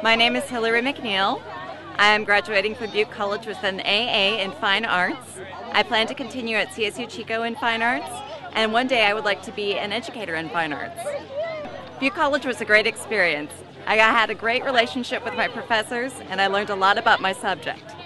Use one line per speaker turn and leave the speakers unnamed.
My name is Hillary McNeill. I am graduating from Butte College with an AA in Fine Arts. I plan to continue at CSU Chico in Fine Arts, and one day I would like to be an educator in Fine Arts. Butte College was a great experience. I had a great relationship with my professors, and I learned a lot about my subject.